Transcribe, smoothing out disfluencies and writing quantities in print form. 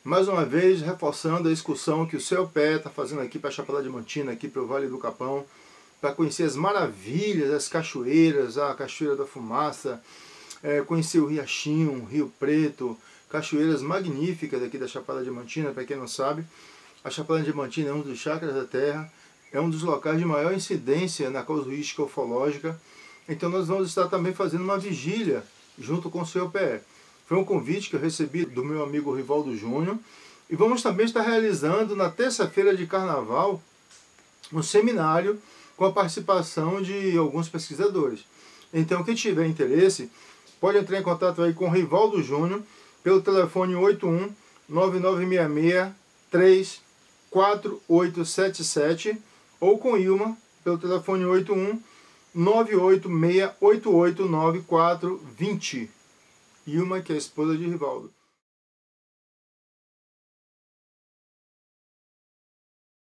Mais uma vez, reforçando a excursão que o CEOPE está fazendo aqui para a Chapada Diamantina, aqui para o Vale do Capão, para conhecer as maravilhas, as cachoeiras, a Cachoeira da Fumaça, conhecer o Riachinho, Rio Preto, cachoeiras magníficas aqui da Chapada Diamantina. Para quem não sabe, a Chapada Diamantina é um dos chakras da Terra, é um dos locais de maior incidência na casuística ufológica. Então nós vamos estar também fazendo uma vigília junto com o CEOPE. Foi um convite que eu recebi do meu amigo Rivaldo Júnior, e vamos também estar realizando na terça-feira de carnaval um seminário com a participação de alguns pesquisadores. Então quem tiver interesse pode entrar em contato aí com o Rivaldo Júnior pelo telefone 81 9966 34877 ou com Ilma pelo telefone 81 986889420. Ilma, que é a esposa de Rivaldo.